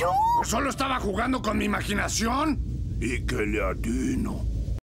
¡Achú! Solo estaba jugando con mi imaginación. ¿Y qué le atino?